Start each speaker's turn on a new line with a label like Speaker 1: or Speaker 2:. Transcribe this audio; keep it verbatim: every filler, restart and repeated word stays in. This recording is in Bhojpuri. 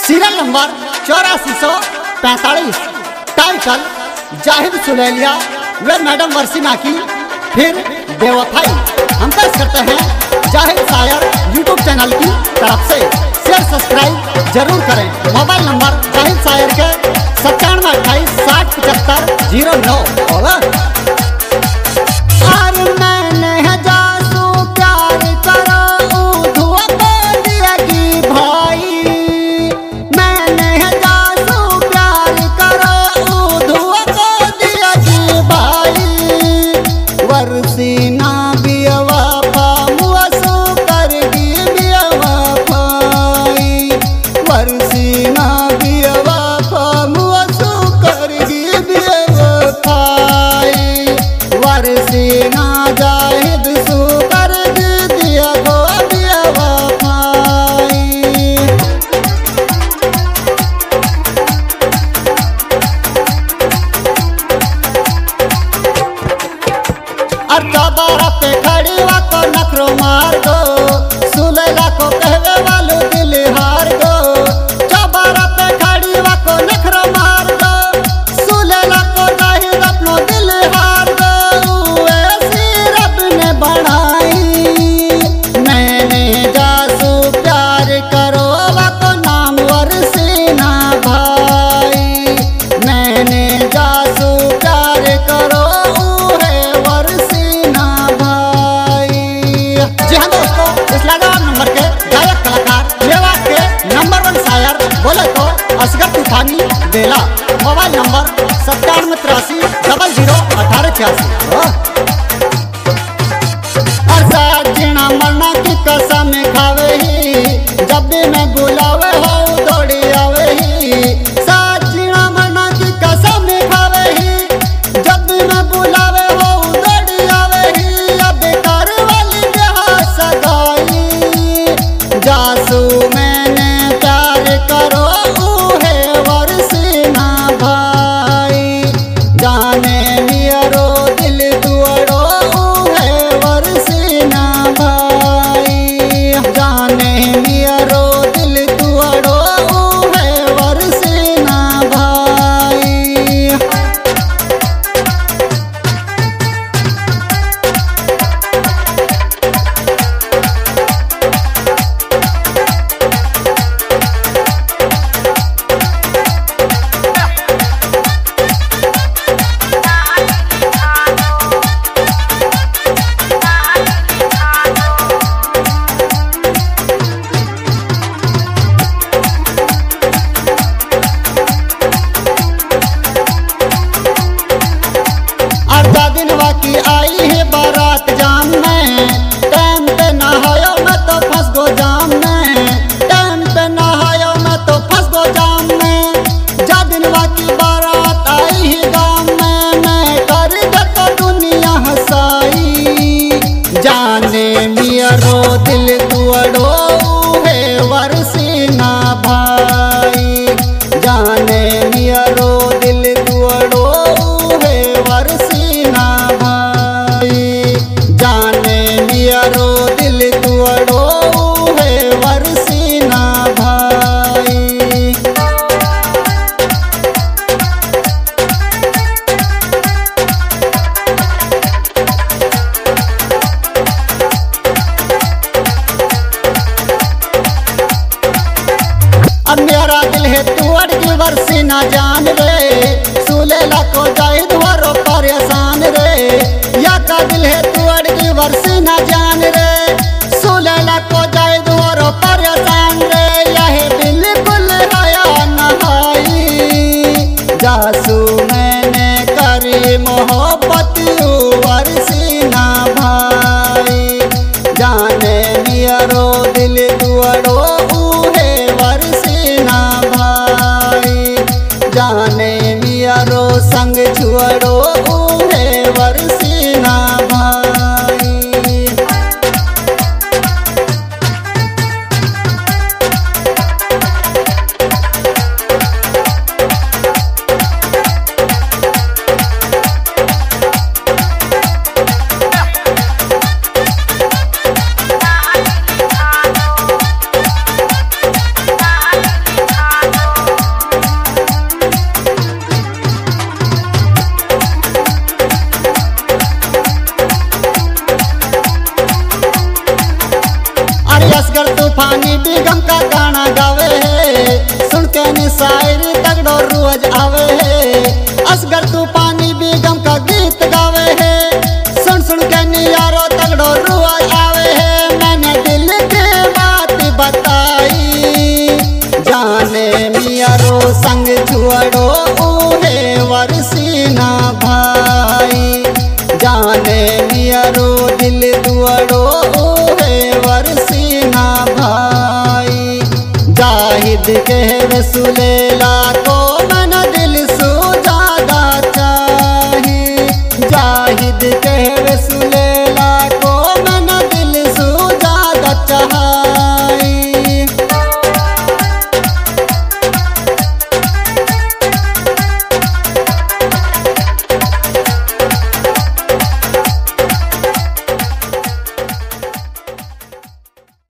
Speaker 1: सीरियल नंबर चौरासी सौ पैंतालीस, टाइटल जाहिद सुलेलिया व मैडम वर्षिना की फिर बेवफाई। हम पेश करते हैं जाहिद शायर यूट्यूब चैनल की तरफ से। शेयर सब्सक्राइब जरूर करें। मोबाइल नंबर जाहिद शायर के सत्तानवे अट्ठाईस साठ पचहत्तर जीरो नौ।
Speaker 2: वर्षिना बेवफा मुआसो करगी बेवफाई, वर्षिना बेवफा मुआसो करगी बेवफाई, वर्षिना जाहिद सो करगी दिया गो बेवफाई।
Speaker 1: चौबारा पे खड़ी वा को नखरो मार दो, सुलेला को कहवे वालो दिल हार दो। चौबारा पे खड़ी वा को नखरो मार दो, सुलेला को जाहिद अपनो दिल हार दो। ऐसी रब ने बनाई, मैंने जासू प्यार करो वा को नाम वर्षिना भाई, मैंने जासू प्यार करो नंबर के गायक कलाकार मेवात के नंबर वन शायर बोले तो असगर तूफानी बेला। मोबाइल नंबर सत्तानवे तिरासी डबल जीरो अठारह छियासी। जीना मरना की कसम खावे ही, जब भी मैं बुलावे हो दौड़ी आवे ही। साथ जीना मरना की कसम खावे ही, जब भी मैं बुलावे हो दौड़ी आवे ही। अब कर वाली जहाँ सगाई, जासू मैंने प्यार करो है वर्षिना भाई, जाने मियरो दिल दुआरो है वर्षिना भाई, जाने मियरो दिल दुआरो है वर्षिना भाई। की आई है बारात जाम में, टाइम पे नहायो मैं तो फंस गो जाम में, टाइम पे नहायो मैं तो फंस गो जाम में। जा दिनवा की बारात आई है गाँव में, मैं कर दे तो दुनिया हंसाई, जाने मियरो दिल दुआरो है वर्षिना भाई, जाने मियरो दिल दुआरो है वर्षिना भाई, जाने मियरो दिल दुआरो है वर्षिना भाई। अब मेरा दिल है तू अड़गी वर्षिना जान रे, सुलेला को जाहिद वरो परेशान रे। या का दिल है तू अड़गी वर्षिना जान रे, सुलेला को जाहिद वरो परेशान रे। यह बिल्कुल हया नहाई, जासू मैंने करी मोहब्बत वर्षिना भाई, जाने मियरो दिल दुआरो है वर्षिना भाई, जाने मियरो संग छुअड़ो
Speaker 2: गम का गाना गावे है, सुन के नी शायरी तगड़ो रोज आवे है। असगर तूफानी भी गम का गीत गावे है, सुन सुन के नी यारो तगड़ो रोज आवे है। मैंने दिल की बात बताई, जाने मियारो संग छुअड़ो ऊहे वरसीना भाई, जाने मियारो दिल दुअड़ो ऊहे वरसीना भाई। जाहिद के रसूलेला को